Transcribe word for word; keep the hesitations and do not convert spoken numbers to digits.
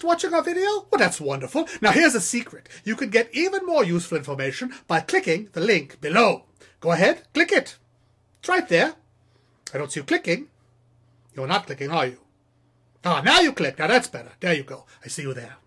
just watching our video? Well, that's wonderful. Now here's a secret. You can get even more useful information by clicking the link below. Go ahead, click it. It's right there. I don't see you clicking. You're not clicking, are you? Ah, now you click. Now that's better. There you go. I see you there.